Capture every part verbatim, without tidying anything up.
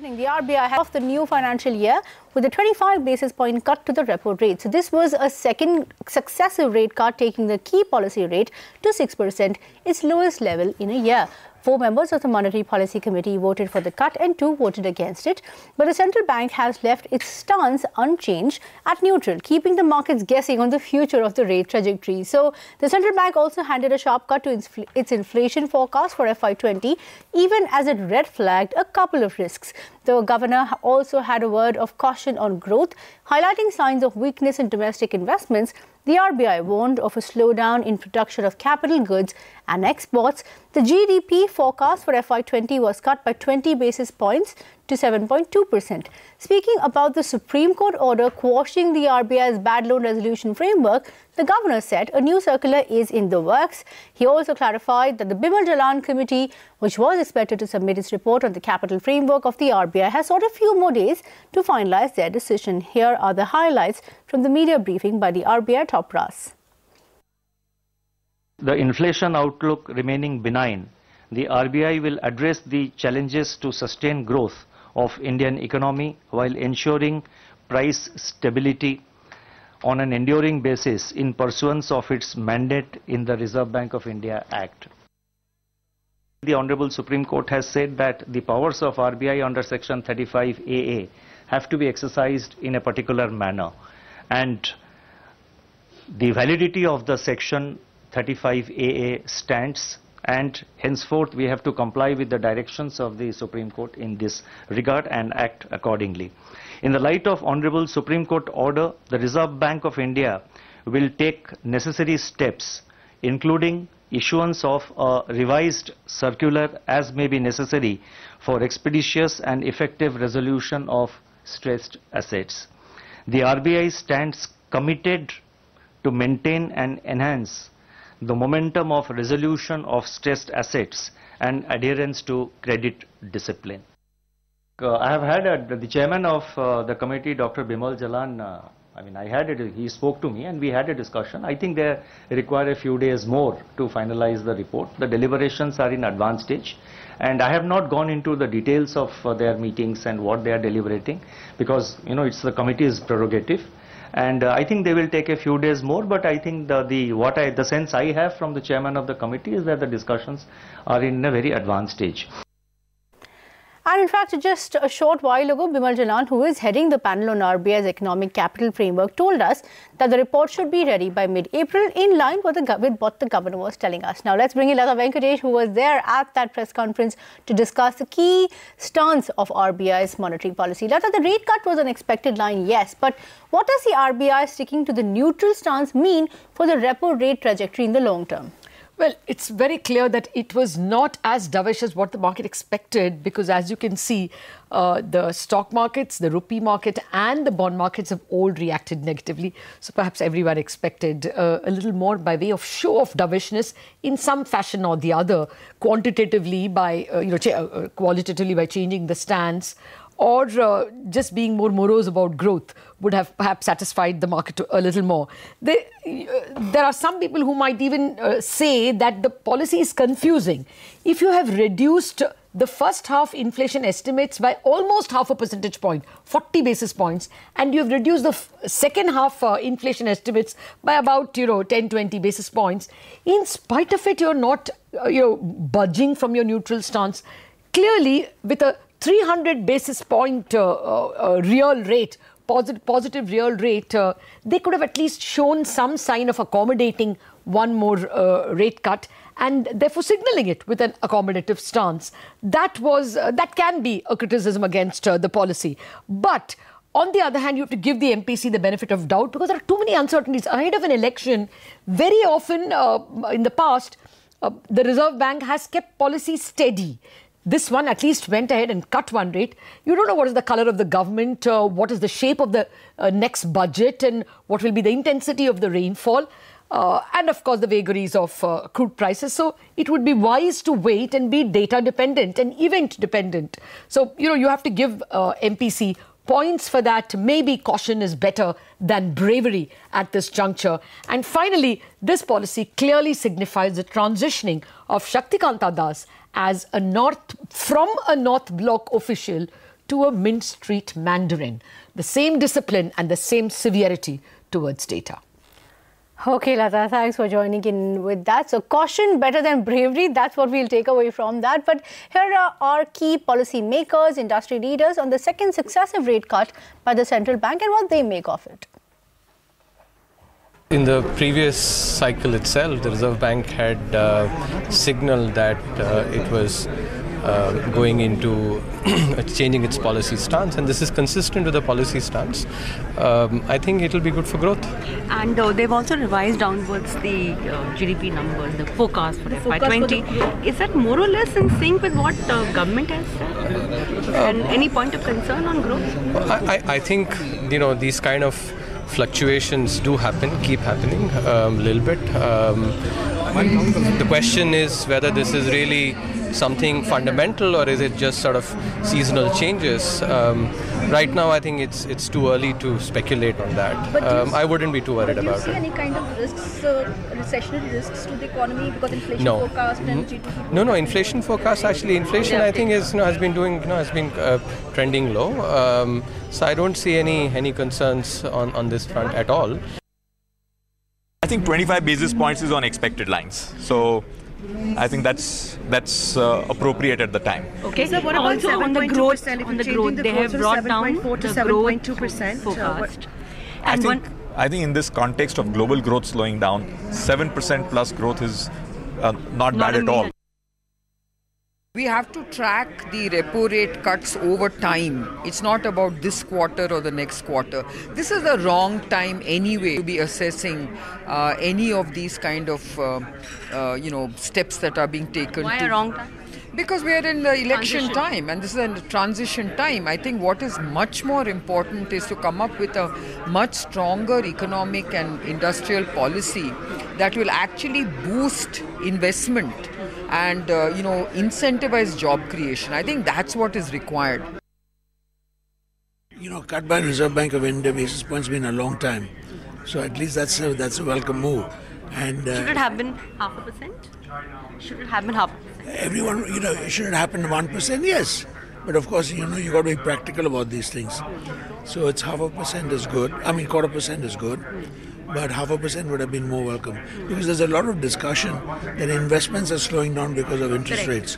The R B I has the new financial year with a twenty-five basis point cut to the repo rate. So this was a second successive rate cut, taking the key policy rate to six percent, its lowest level in a year. Four members of the Monetary Policy Committee voted for the cut and two voted against it. But the central bank has left its stance unchanged at neutral, keeping the markets guessing on the future of the rate trajectory. So the central bank also handed a sharp cut to infl- its inflation forecast for F Y twenty, even as it red flagged a couple of risks. The governor also had a word of caution on growth, highlighting signs of weakness in domestic investments. The R B I warned of a slowdown in production of capital goods and exports. The G D P forecast for F Y twenty was cut by twenty basis points to seven point two percent. Speaking about the Supreme Court order quashing the R B I's bad loan resolution framework, the governor said a new circular is in the works. He also clarified that the Bimal Jalan committee, which was expected to submit its report on the capital framework of the R B I, has sought a few more days to finalize their decision. Here are the highlights from the media briefing by the R B I top brass. The inflation outlook remaining benign, the R B I will address the challenges to sustain growth of Indian economy while ensuring price stability on an enduring basis in pursuance of its mandate in the Reserve Bank of India Act. The Honorable Supreme Court has said that the powers of R B I under Section thirty-five A A have to be exercised in a particular manner, and the validity of the Section thirty-five A A stands, and henceforth we have to comply with the directions of the Supreme Court in this regard and act accordingly. In the light of Honorable Supreme Court order, the Reserve Bank of India will take necessary steps, including issuance of a revised circular as may be necessary for expeditious and effective resolution of stressed assets. The R B I stands committed to maintain and enhance the momentum of resolution of stressed assets and adherence to credit discipline. Uh, I have had a, the chairman of uh, the committee, Doctor Bimal Jalan, uh, I mean, I had it, he spoke to me and we had a discussion. I think they require a few days more to finalize the report. The deliberations are in advanced stage, and I have not gone into the details of uh, their meetings and what they are deliberating, because, you know, it's the committee's prerogative. And uh, I think they will take a few days more, but I think the, the what I the sense I have from the chairman of the committee is that the discussions are in a very advanced stage. And in fact, just a short while ago, Bimal Jalan, who is heading the panel on R B I's economic capital framework, told us that the report should be ready by mid-April, in line with, the, with what the governor was telling us. Now, let's bring in Lata Venkatesh, who was there at that press conference to discuss the key stance of R B I's monetary policy. Lata, the rate cut was an expected line, yes, but what does the R B I sticking to the neutral stance mean for the repo rate trajectory in the long term? Well, it's very clear that it was not as dovish as what the market expected, because as you can see, uh, the stock markets, the rupee market and the bond markets have all reacted negatively. So perhaps everyone expected uh, a little more by way of show of dovishness in some fashion or the other, quantitatively by, uh, you know, ch- uh, qualitatively by changing the stance, or uh, just being more morose about growth would have perhaps satisfied the market a little more. They, uh, there are some people who might even uh, say that the policy is confusing. If you have reduced the first half inflation estimates by almost half a percentage point, forty basis points, and you have reduced the f- second half uh, inflation estimates by about, you know, ten, twenty basis points, in spite of it, you're not, uh, you know, budging from your neutral stance. Clearly, with a three hundred basis point uh, uh, real rate, positive, positive real rate, uh, they could have at least shown some sign of accommodating one more uh, rate cut, and therefore signaling it with an accommodative stance. That was uh, that can be a criticism against uh, the policy. But on the other hand, you have to give the M P C the benefit of doubt, because there are too many uncertainties ahead of an election. Very often uh, in the past, uh, the Reserve Bank has kept policy steady. This one at least went ahead and cut one rate. You don't know what is the colour of the government, uh, what is the shape of the uh, next budget, and what will be the intensity of the rainfall, uh, and of course the vagaries of uh, crude prices. So it would be wise to wait and be data dependent and event dependent. So, you know, you have to give uh, M P C points for that. Maybe caution is better than bravery at this juncture. And finally, this policy clearly signifies the transitioning of Shaktikanta Das as a North, from a North Bloc official to a Mint Street Mandarin. The same discipline and the same severity towards data. Okay, Lata, thanks for joining in with that. So, caution better than bravery. That's what we'll take away from that. But here are our key policy makers, industry leaders on the second successive rate cut by the central bank and what they make of it. In the previous cycle itself, the Reserve Bank had uh, signaled that uh, it was uh, going into changing its policy stance, and this is consistent with the policy stance. Um, I think it will be good for growth. And uh, they've also revised downwards the uh, G D P numbers, the forecast for F Y twenty. Is that more or less in sync with what the uh, government has said? Uh, and any point of concern on growth? I, I, I think, you know, these kind of fluctuations do happen, keep happening a um, little bit. Um, the question is whether this is really something fundamental or is it just sort of seasonal changes. Um, right now, I think it's it's too early to speculate on that. Um, I wouldn't be too worried about it. Do you see any kind of risks, uh, recessionary risks to the economy because inflation no. forecast and G D P? No, no. Inflation forecast actually, inflation I think is you know, has been doing you know, has been uh, trending low. Um, so I don't see any any concerns on on this front at all. I think twenty-five basis points is on expected lines. So I think that's that's uh, appropriate at the time. Okay. So what about also on the growth? On the growth, they have brought down the growth forecast. I think, I think in this context of global growth slowing down, seven percent plus growth is uh, not, not bad at all. We have to track the repo rate cuts over time. It's not about this quarter or the next quarter. This is the wrong time anyway to be assessing uh, any of these kind of uh, uh, you know steps that are being taken. Why to, a wrong time? Because we are in the election transition. time, and this is a transition time. I think what is much more important is to come up with a much stronger economic and industrial policy that will actually boost investment and uh, you know incentivize job creation. I think that's what is required. You know, cut by Reserve Bank of India basis points been a long time, so at least that's a, that's a welcome move. And uh, should it have been half a percent? Should it have been half a percent? Everyone, you know, should it happen one percent? Yes, but of course, you know, you got to be practical about these things. So it's half a percent is good. I mean, quarter percent is good. But half a percent would have been more welcome because there's a lot of discussion that investments are slowing down because of interest rates.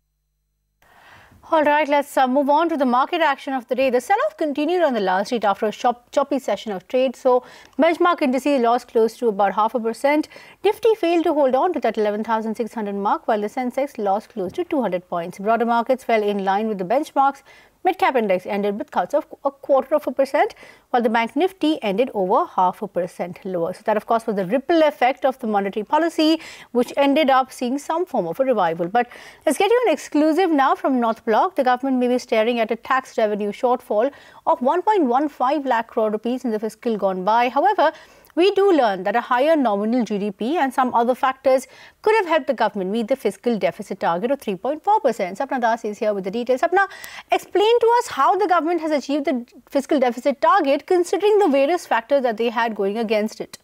All right, let's uh, move on to the market action of the day. The sell-off continued on the last street after a shop, choppy session of trade. So, benchmark indices lost close to about half a percent. Nifty failed to hold on to that eleven thousand six hundred mark, while the Sensex lost close to two hundred points. Broader markets fell in line with the benchmarks. Mid-cap index ended with cuts of a quarter of a percent, while the bank Nifty ended over half a percent lower. So that, of course, was the ripple effect of the monetary policy, which ended up seeing some form of a revival. But let's get you an exclusive now from North Block. The government may be staring at a tax revenue shortfall of one point one five lakh crore rupees in the fiscal gone by. However, we do learn that a higher nominal G D P and some other factors could have helped the government meet the fiscal deficit target of three point four percent. Sapna Das is here with the details. Sapna, explain to us how the government has achieved the fiscal deficit target considering the various factors that they had going against it.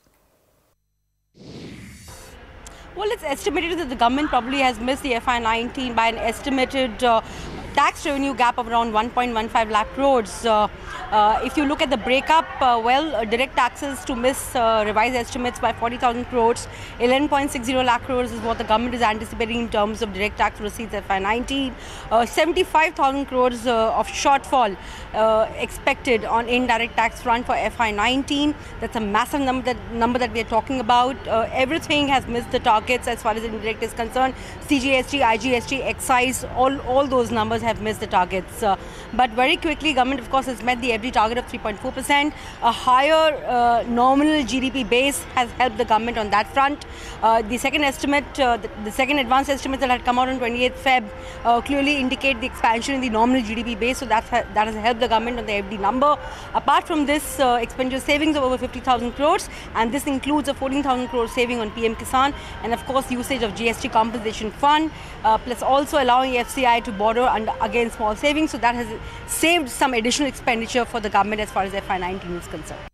Well, it's estimated that the government probably has missed the F Y nineteen by an estimated uh, tax revenue gap of around one point one five lakh crores. Uh, uh, if you look at the breakup, uh, well, uh, direct taxes to miss uh, revised estimates by forty thousand crores, eleven point six zero lakh crores is what the government is anticipating in terms of direct tax receipts F Y nineteen. Uh, seventy-five thousand crores uh, of shortfall uh, expected on indirect tax front for F Y nineteen. That's a massive number that, number that we are talking about. Uh, everything has missed the targets as far as indirect is concerned. C G S T, I G S T, excise, all, all those numbers have missed the targets. Uh, but very quickly, government of course has met the F D target of three point four percent. A higher uh, nominal G D P base has helped the government on that front. Uh, the second estimate, uh, the, the second advanced estimate that had come out on twenty-eighth February uh, clearly indicate the expansion in the nominal G D P base. So that's, that has helped the government on the F D number. Apart from this, uh, expenditure savings of over fifty thousand crores, and this includes a fourteen thousand crore saving on P M Kisan, and of course usage of G S T compensation fund, uh, plus also allowing F C I to borrow under, against small savings. So that has saved some additional expenditure for the government as far as F Y nineteen is concerned.